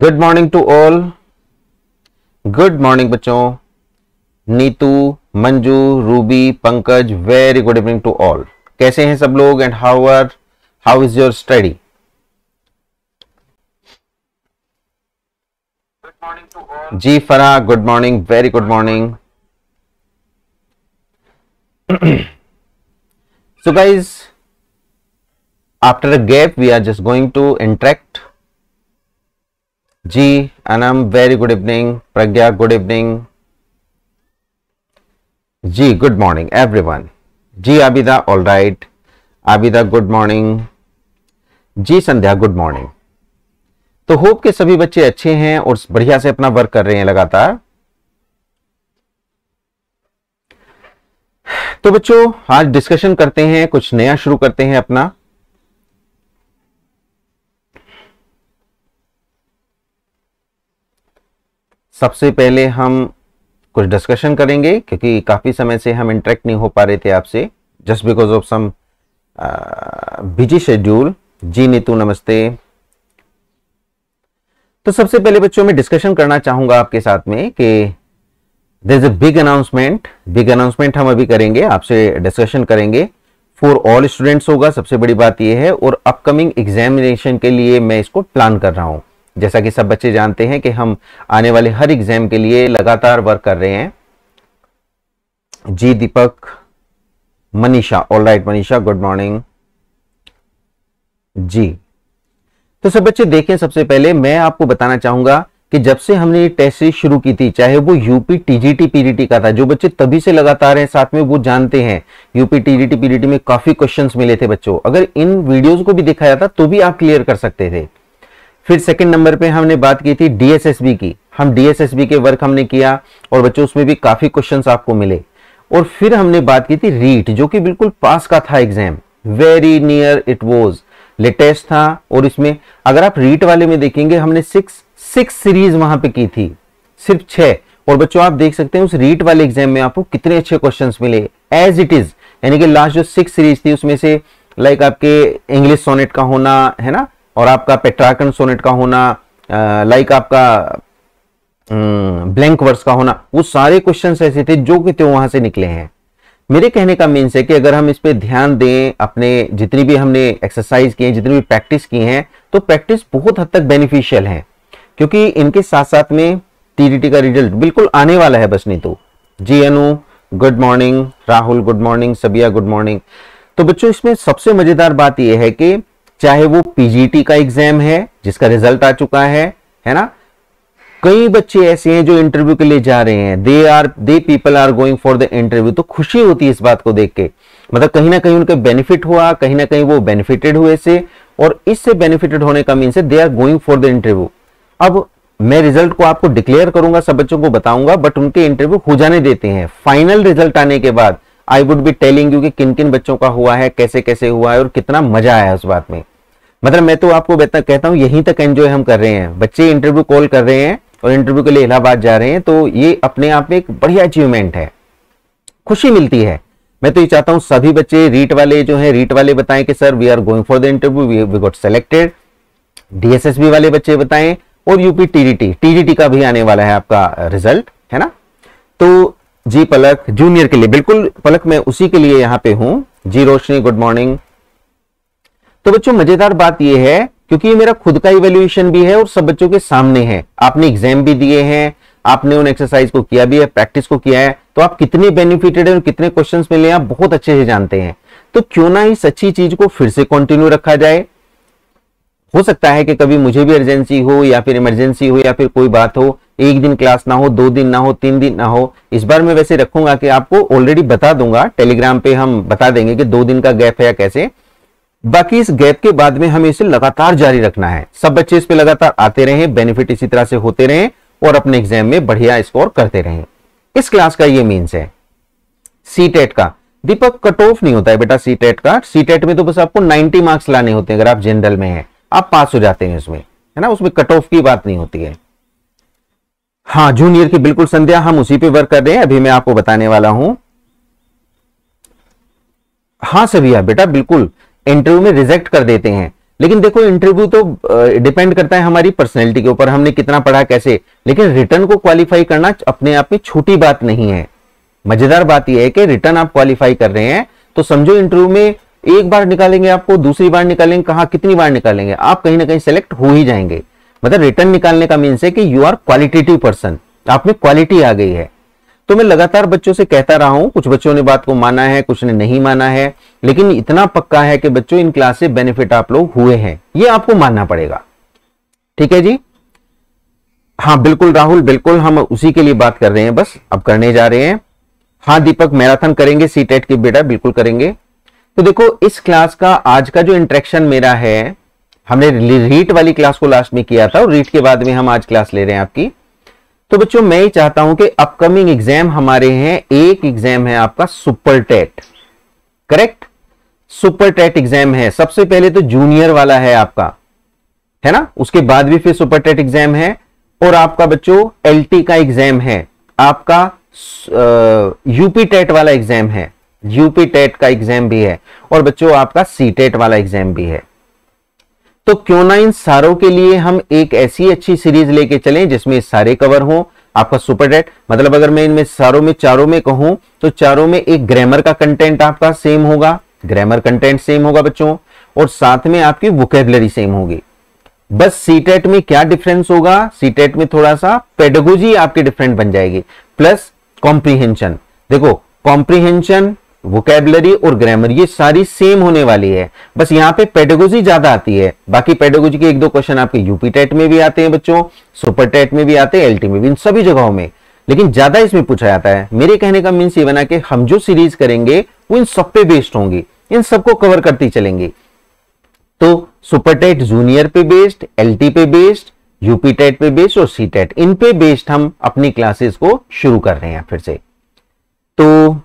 Good morning to all. Good morning बच्चों। Neetu, Manju, Ruby, Pankaj, very good evening to all. कैसे हैं सब लोग and how is your study? जी Farah, good morning, very good morning. So guys, after a gap we are just going to interact. Ji, Anam, very good evening. Pragya, good evening. Ji, good morning everyone. Ji, Abida, all right. Abida, good morning. जी Sandhya, good morning. तो hope के सभी बच्चे अच्छे हैं और बढ़िया से अपना वर्क कर रहे हैं लगातार। तो बच्चों आज डिस्कशन करते हैं, कुछ नया शुरू करते हैं अपना। सबसे पहले हम कुछ डिस्कशन करेंगे क्योंकि काफी समय से हम इंटरेक्ट नहीं हो पा रहे थे आपसे, just because of some busy schedule. जी नीतू, नमस्ते। तो सबसे पहले बच्चों मैं डिस्कशन करना चाहूंगा आपके साथ में कि there is a big announcement हम अभी करेंगे, आपसे डिस्कशन करेंगे। फॉर ऑल स्टूडेंट्स होगा, सबसे बड़ी बात यह है, और अपकमिंग एग्जामिनेशन के लिए मैं इसको प्लान कर रहा हूं। जैसा कि सब बच्चे जानते हैं कि हम आने वाले हर एग्जाम के लिए लगातार वर्क कर रहे हैं। जी Deepak, Manisha, all right Manisha, good morning ji. तो सब बच्चे देखें, सबसे पहले मैं आपको बताना चाहूंगा कि जब से हमने ये टेस्ट सीरीज शुरू की थी, चाहे वो यूपी टीजीटी पीजीटी का था, जो बच्चे तभी से लगातार हैं साथ में वो जानते हैं यूपी टीजीटी पीजीटी में काफी क्वेश्चंस मिले थे बच्चों। अगर इन वीडियोस को भी दिखाया था तो भी आप क्लियर कर सकते थे। फिर सेकंड नंबर पे हमने बात की थी डीएसएसबी की। हम डीएसएसबी के वर्क हमने किया और बच्चों उसमें भी काफी क्वेश्चंस आपको मिले। और फिर हमने बात की थी रीट, जो कि बिल्कुल पास का था exam, very near it was, latest था। और इसमें अगर आप रीट वाले में देखेंगे हमने सिक्स सीरीज वहां पे की थी, सिर्फ 6। और बच्चों आप देख सकते हैं उस रीट वाले एग्जाम में आपको कितने अच्छे क्वेश्चंस मिले एज इट इज। यानी कि लास्ट जो 6 सीरीज थी उसमें से लाइक आपके इंग्लिश सोनेट का होना है ना, और आपका पेट्रार्कन सोनेट का होना, लाइक आपका ब्लैंक वर्स का होना, वो सारे क्वेश्चंस ऐसे थे जो कि तो वहां से निकले हैं। मेरे कहने का मीन्स है कि अगर हम इस पे ध्यान दें, अपने जितनी भी हमने एक्सरसाइज की है, जितनी भी प्रैक्टिस की है, तो प्रैक्टिस बहुत हद तक बेनिफिशियल है, क्योंकि इनके साथ साथ में टीजीटी का रिजल्ट बिल्कुल आने वाला है। बस नहीं तो जी Anu, good morning. Rahul, good morning. Sabiya, good morning. तो बच्चों इसमें सबसे मजेदार बात यह है कि चाहे वो पीजीटी का एग्जाम है जिसका रिजल्ट आ चुका है ना, कई बच्चे ऐसे हैं जो इंटरव्यू के लिए जा रहे हैं, they people are going for the interview. तो खुशी होती है इस बात को देख के, मतलब कहीं ना कहीं उनके बेनिफिट हुआ, कहीं ना कहीं वो बेनिफिटेड हुए से, और इससे बेनिफिटेड होने का मीन से they are going for the interview. अब मैं रिजल्ट को आपको डिक्लेयर करूंगा, सब बच्चों को बताऊंगा, बट उनके इंटरव्यू हो जाने देते हैं। फाइनल रिजल्ट आने के बाद I would be telling you कि किन किन बच्चों का हुआ है, कैसे कैसे हुआ है और कितना मजा आया उस बात में। मतलब मैं तो आपको कहता हूं यहीं तक एंजॉय हम कर रहे हैं। बच्चे इंटरव्यू कॉल कर रहे हैं और इंटरव्यू के लिए इलाहाबाद जा रहे हैं, तो ये अपने आप में एक बढ़िया अचीवमेंट है, खुशी मिलती है। मैं तो ये चाहता हूं सभी बच्चे रीट वाले जो है, रीट वाले बताएं कि sir we are going for the interview, we got selected. DSSB वाले बच्चे बताएं, और यूपी टीजीटी का भी आने वाला है आपका रिजल्ट, है ना। तो जी पलक, जूनियर के लिए बिल्कुल पलक, मैं उसी के लिए यहां पे हूं। जी रोशनी, गुड मॉर्निंग। तो बच्चों मजेदार बात यह है, क्योंकि ये मेरा खुद का इवैल्यूएशन भी है और सब बच्चों के सामने है। आपने एग्जाम भी दिए हैं, आपने उन एक्सरसाइज को किया भी है, प्रैक्टिस को किया है, तो आप कितने बेनिफिटेड हैं, कितने क्वेश्चंस मिले आप बहुत अच्छे से जानते हैं। तो क्यों ना इस अच्छी चीज को फिर से कंटिन्यू रखा जाए। हो सकता है कि कभी मुझे भी अर्जेंसी हो या फिर इमरजेंसी हो या फिर कोई बात हो, एक दिन क्लास ना हो, 2 दिन ना हो, 3 दिन ना हो। इस बार मैं वैसे रखूंगा कि आपको ऑलरेडी बता दूंगा, टेलीग्राम पे हम बता देंगे कि 2 दिन का गैप है या कैसे। बाकी इस गैप के बाद में हमें इसे लगातार जारी रखना है। सब बच्चे इस पे लगातार आते रहें, बेनिफिट इसी तरह से होते रहें और अपने एग्जाम में बढ़िया स्कोर करते रहें। इस क्लास का ये मीन्स है। सीटेट का दीपक कट ऑफ नहीं होता है बेटा, सीटेट का। सीटेट में तो बस आपको 90 मार्क्स लाने होते हैं। अगर आप जनरल में हैं आप पास हो जाते हैं उसमें, है ना, उसमें कट ऑफ की बात नहीं होती है। हाँ जूनियर की बिल्कुल संध्या, हम उसी पे वर्क कर रहे हैं, अभी मैं आपको बताने वाला हूं। हाँ सभी बेटा बिल्कुल इंटरव्यू में रिजेक्ट कर देते हैं। लेकिन देखो इंटरव्यू तो डिपेंड करता है हमारी पर्सनैलिटी के ऊपर, हमने कितना पढ़ा कैसे, लेकिन रिटर्न को क्वालिफाई करना अपने आप में छोटी बात नहीं है। मजेदार बात यह है कि रिटर्न आप क्वालिफाई कर रहे हैं तो समझो इंटरव्यू में एक बार निकालेंगे आपको, दूसरी बार निकालेंगे, कहा कितनी बार निकालेंगे, आप कहीं ना कहीं सेलेक्ट हो ही जाएंगे। मतलब रिटर्न निकालने का मीन्स है कि यू आर क्वालिटेटिव पर्सन, आप में क्वालिटी आ गई है। तो मैं लगातार बच्चों से कहता रहा हूं, कुछ बच्चों ने बात को माना है, कुछ ने नहीं माना है, लेकिन इतना पक्का है कि बच्चों इन क्लास से बेनिफिट आप लोग हुए हैं, ये आपको मानना पड़ेगा। ठीक है जी, हाँ बिल्कुल राहुल, बिल्कुल हम उसी के लिए बात कर रहे हैं, बस अब करने जा रहे हैं। हाँ दीपक, मैराथन करेंगे सीटेट की बेटा, बिल्कुल करेंगे। तो देखो इस क्लास का आज का जो इंटरेक्शन मेरा है, हमने रीट वाली क्लास को लास्ट में किया था और रीट के बाद में हम आज क्लास ले रहे हैं आपकी। तो बच्चों मैं ही चाहता हूं कि अपकमिंग एग्जाम हमारे हैं, एक एग्जाम है आपका super TET, correct, super TET exam है। सबसे पहले तो जूनियर वाला है आपका, है ना, उसके बाद भी फिर सुपर टेट एग्जाम है, और आपका बच्चों एलटी का एग्जाम है, आपका यूपी टेट वाला एग्जाम है, यूपी टेट का एग्जाम भी है, और बच्चों आपका सी टेट वाला एग्जाम भी है। तो क्यों ना इन सारों के लिए हम एक ऐसी अच्छी सीरीज लेके चलें जिसमें सारे कवर हों। आपका सुपर टेट मतलब अगर मैं इनमें सारों में चारों में कहूं तो चारों में एक ग्रामर का कंटेंट आपका सेम होगा, ग्रामर कंटेंट सेम होगा बच्चों, और साथ में आपकी वोकैबुलरी सेम होगी। बस सीटेट में क्या डिफरेंस होगा, सीटेट में थोड़ा सा पेडागोजी आपकी डिफरेंट बन जाएगी, प्लस कॉम्प्रीहेंशन। देखो कॉम्प्रीहेंशन, वोकैबुलरी और ग्रामर ये सारी सेम होने वाली है, बस यहां पे पेडागोजी ज्यादा आती है। बाकी पेडागोजी के एक दो क्वेश्चन आपके यूपी टेट में भी आते हैं बच्चों, सुपर टेट में भी आते हैं, एलटी में भी, इन सभी जगहों में, लेकिन ज्यादा इसमें पूछा जाता है। मेरे कहने का मीन्स ये बना कि हम जो सीरीज करेंगे वो इन सब पे बेस्ड होंगी, इन सबको कवर करती चलेंगी। तो सुपर टेट जूनियर पे बेस्ड, एलटी पे बेस्ड, यूपी टेट पे बेस्ड और सी टेट, इन पे बेस्ड हम अपनी क्लासेस को शुरू कर रहे हैं फिर से। तो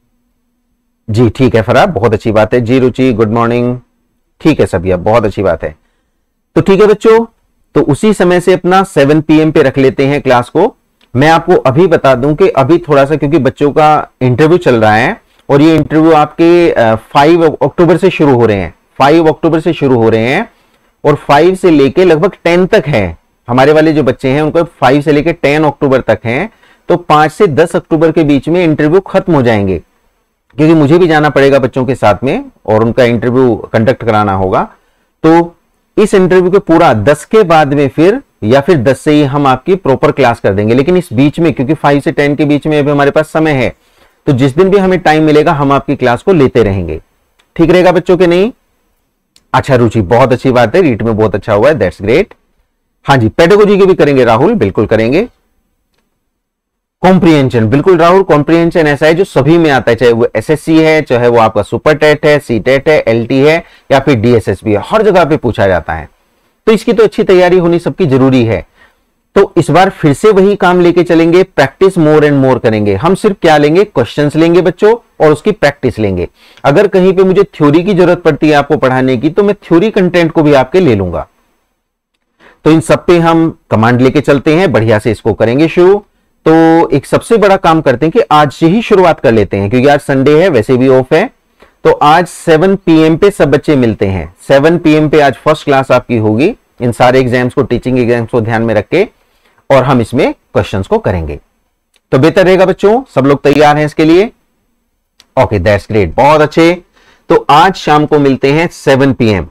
जी ठीक है फराब, बहुत अच्छी बात है जी। रुचि गुड मॉर्निंग, ठीक है सभी, अब बहुत अच्छी बात है। तो ठीक है बच्चों, तो उसी समय से अपना 7 PM पे रख लेते हैं क्लास को। मैं आपको अभी बता दूं कि अभी थोड़ा सा, क्योंकि बच्चों का इंटरव्यू चल रहा है और ये इंटरव्यू आपके 5 अक्टूबर से शुरू हो रहे हैं, 5 अक्टूबर से शुरू हो रहे हैं, और 5 से लेके लगभग 10 तक है। हमारे वाले जो बच्चे हैं उनको 5 से लेके 10 अक्टूबर तक हैं, तो 5 से 10 अक्टूबर के बीच में इंटरव्यू खत्म हो जाएंगे, क्योंकि मुझे भी जाना पड़ेगा बच्चों के साथ में और उनका इंटरव्यू कंडक्ट कराना होगा। तो इस इंटरव्यू के पूरा 10 के बाद में फिर, या फिर 10 से ही हम आपकी प्रॉपर क्लास कर देंगे, लेकिन इस बीच में क्योंकि 5 से 10 के बीच में अभी हमारे पास समय है, तो जिस दिन भी हमें टाइम मिलेगा हम आपकी क्लास को लेते रहेंगे। ठीक रहेगा बच्चों के नहीं? अच्छा रुचि, बहुत अच्छी बात है, रीट में बहुत अच्छा हुआ है, दैट्स ग्रेट। हाँ जी, पेडागोजी के भी करेंगे राहुल, बिल्कुल करेंगे। कॉम्प्रिहेंशन, बिल्कुल राहुल, कॉम्प्रिहेंशन ऐसा है जो सभी में आता है, चाहे वो एसएससी है, चाहे वो आपका सुपर टेट है, सी टेट है, एलटी है, या फिर डीएसएसबी है, हर जगह पे पूछा जाता है। तो इसकी तो अच्छी तैयारी होनी सबकी जरूरी है। तो इस बार फिर से वही काम लेके चलेंगे, प्रैक्टिस मोर एंड मोर करेंगे। हम सिर्फ क्या लेंगे, क्वेश्चंस लेंगे बच्चों और उसकी प्रैक्टिस लेंगे। अगर कहीं पे मुझे थ्योरी की जरूरत पड़ती है आपको पढ़ाने की, तो मैं थ्योरी कंटेंट को भी आपके ले लूंगा। तो इन सब पे हम कमांड लेके चलते हैं, बढ़िया से इसको करेंगे शुरू। तो एक सबसे बड़ा काम करते हैं कि आज से ही शुरुआत कर लेते हैं, क्योंकि आज संडे है, वैसे भी ऑफ है। तो आज 7 PM पे सब बच्चे मिलते हैं, 7 PM पे आज फर्स्ट क्लास आपकी होगी, इन सारे एग्जाम्स को, टीचिंग एग्जाम्स को ध्यान में रख के, और हम इसमें क्वेश्चंस को करेंगे। तो बेहतर रहेगा बच्चों, सब लोग तैयार हैं इसके लिए? ओके दैट्स ग्रेट, बहुत अच्छे। तो आज शाम को मिलते हैं 7 PM।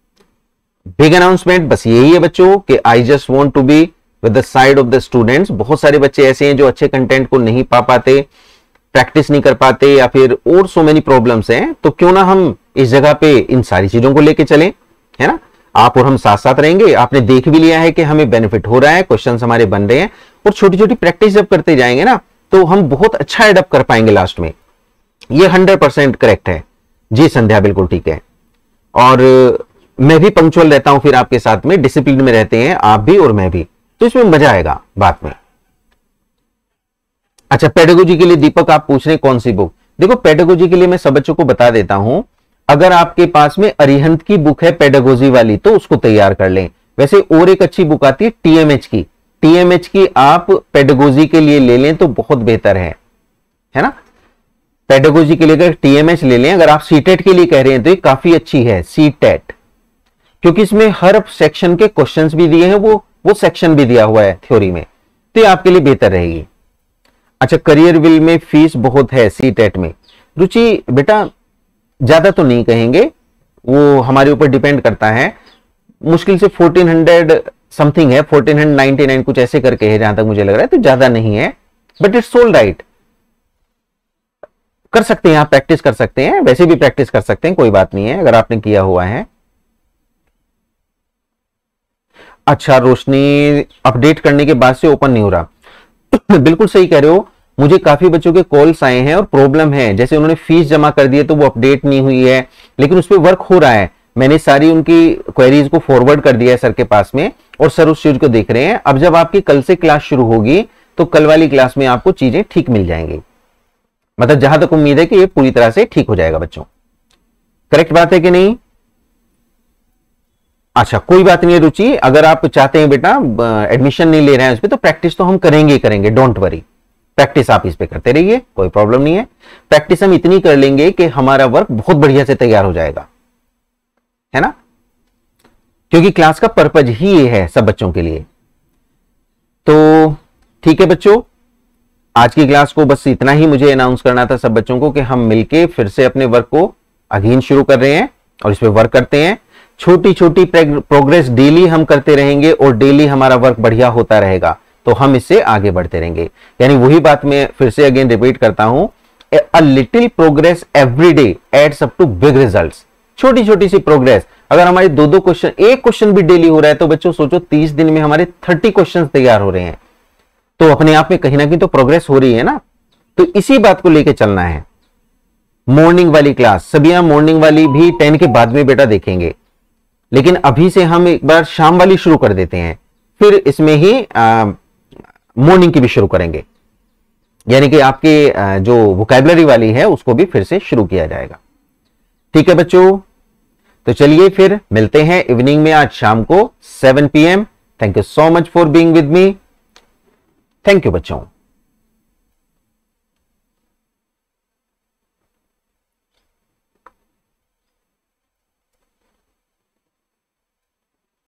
बिग अनाउंसमेंट बस यही है बच्चों कि I just want to be with the side of the students. बहुत सारे बच्चे ऐसे हैं जो अच्छे कंटेंट को नहीं पा पाते, प्रैक्टिस नहीं कर पाते, या फिर और सो मेनी प्रॉब्लम्स हैं। तो क्यों ना हम इस जगह पे इन सारी चीजों को लेके चलें, है ना? आप और हम साथ साथ रहेंगे। आपने देख भी लिया है कि हमें बेनिफिट हो रहा है, क्वेश्चंस हमारे बन रहे हैं, और छोटी छोटी प्रैक्टिस जब करते जाएंगे ना, तो हम बहुत अच्छा एडप्ट कर पाएंगे लास्ट में। ये 100% करेक्ट है जी संध्या, बिल्कुल ठीक है। और मैं भी पंक्चुअल रहता हूं फिर आपके साथ में, डिसिप्लिन में रहते हैं आप भी और मैं भी, तो इसमें मजा आएगा बात में। अच्छा, पेडागोजी के लिए दीपक आप पूछ रहे हैं कौन सी बुक? देखो पेडागोजी के लिए मैं सब बच्चों को बता देता हूं, अगर आपके पास में अरिहंत की बुक है पेडागोजी वाली तो उसको तैयार कर लें। वैसे और एक अच्छी बुक आती है टीएमएच की, टीएमएच की आप पेडागोजी के लिए ले लें तो बहुत बेहतर है ना? पेडागोजी के लिए अगर टीएमएच ले लें, अगर आप सीटेट के लिए कह रहे हैं तो ये काफी अच्छी है, सीटेट। क्योंकि इसमें हर सेक्शन के क्वेश्चंस भी दिए हैं, वो सेक्शन भी दिया हुआ है थ्योरी में, तो ये आपके लिए बेहतर रहेगी। अच्छा, करियर विल में फीस बहुत है सीटेट में। रुचि बेटा ज्यादा तो नहीं कहेंगे, वो हमारे ऊपर डिपेंड करता है, मुश्किल से 1400 समथिंग है, 1499 कुछ ऐसे करके है जहां तक मुझे लग रहा है, तो ज्यादा नहीं है, बट इट्स ऑल राइट। कर सकते हैं आप, प्रैक्टिस कर सकते हैं, वैसे भी प्रैक्टिस कर सकते हैं, कोई बात नहीं है अगर आपने किया हुआ है। अच्छा, रोशनी अपडेट करने के बाद से ओपन नहीं हो रहा। बिल्कुल सही कह रहे हो, मुझे काफी बच्चों के कॉल्स आए हैं और प्रॉब्लम है, जैसे उन्होंने फीस जमा कर दी है तो वो अपडेट नहीं हुई है, लेकिन उस पर वर्क हो रहा है। मैंने सारी उनकी क्वेरीज को फॉरवर्ड कर दिया है सर के पास में, और सर उस चीज को देख रहे हैं। अब जब आपकी कल से क्लास शुरू होगी तो कल वाली क्लास में आपको चीजें ठीक मिल जाएंगी, मतलब जहां तक उम्मीद है कि ये पूरी तरह से ठीक हो जाएगा बच्चों। करेक्ट बात है कि नहीं? अच्छा, कोई बात नहीं है रुचि, अगर आप चाहते हैं बेटा एडमिशन नहीं ले रहे हैं उस पर, तो प्रैक्टिस तो हम करेंगे ही करेंगे, डोंट वरी। प्रैक्टिस आप इस पे करते रहिए, कोई प्रॉब्लम नहीं है। प्रैक्टिस हम इतनी कर लेंगे कि हमारा वर्क बहुत बढ़िया से तैयार हो जाएगा, है ना, क्योंकि क्लास का पर्पज ही ये है सब बच्चों के लिए। तो ठीक है बच्चों, आज की क्लास को बस इतना ही मुझे अनाउंस करना था सब बच्चों को कि हम मिलके फिर से अपने वर्क को अगेन शुरू कर रहे हैं और इस पे वर्क करते हैं। छोटी छोटी प्रोग्रेस डेली हम करते रहेंगे और डेली हमारा वर्क बढ़िया होता रहेगा, तो हम इससे आगे बढ़ते रहेंगे। यानी वही बात मैं फिर से अगेन रिपीट करता हूं, a little progress every day adds up to big results. छोटी छोटी सी प्रोग्रेस, अगर हमारे दो क्वेश्चन, एक क्वेश्चन भी डेली हो रहा है, तो बच्चों सोचो 30 दिन में हमारे 30 क्वेश्चन तैयार हो रहे हैं, तो अपने आप में कहीं ना कहीं तो प्रोग्रेस हो रही है ना। तो इसी बात को लेके चलना है। मॉर्निंग वाली क्लास, सभी हम मॉर्निंग वाली भी 10 के बाद में बेटा देखेंगे, लेकिन अभी से हम एक बार शाम वाली शुरू कर देते हैं, फिर इसमें ही मॉर्निंग की भी शुरू करेंगे, यानी कि आपके जो वोकैबुलरी वाली है उसको भी फिर से शुरू किया जाएगा। ठीक है बच्चों, तो चलिए फिर मिलते हैं इवनिंग में आज शाम को 7 PM। Thank you so much for being with me. Thank you बच्चों।